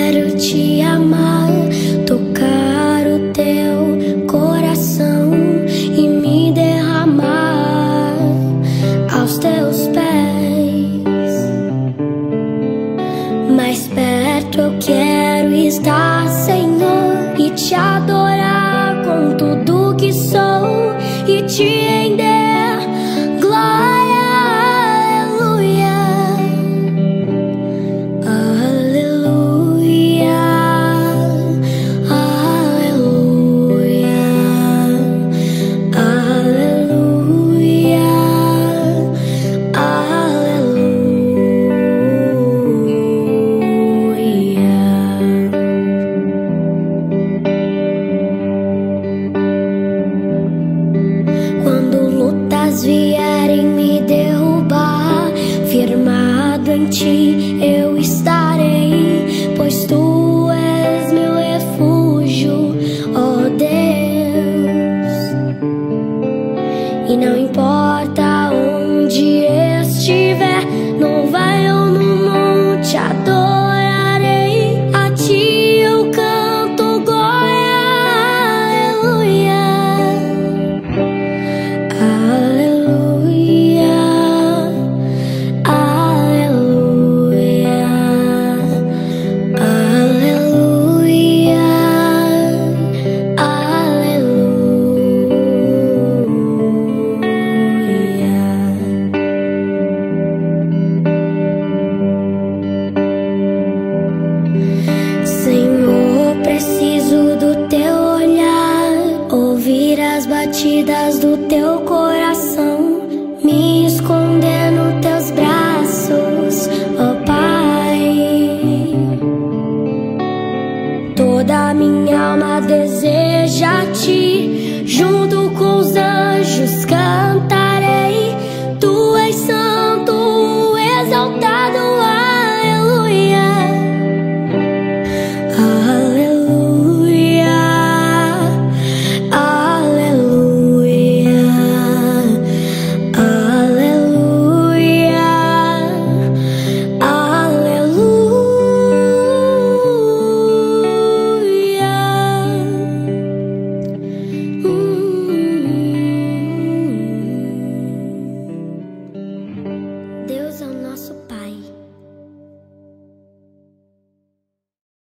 quero te amar, tocar o teu coração e me derramar aos teus pés. Mais perto eu quero estar, Senhor, e te adorar com tudo que sou e te render glória, aleluia, aleluia, aleluia, aleluia, vierem me derrubar, firmado em ti eu estarei, pois tu és meu refúgio, ó Deus. E não importa onde estiver, no vale ou no monte, adorarei a ti, eu canto glória, aleluia, aleluia, aleluia, aleluia, Senhor, preciso do teu olhar, ouvir as batidas do teu coração, me esconder nos teus braços, ó Pai. Toda minha alma deseja a ti, junto com os anjos cantar.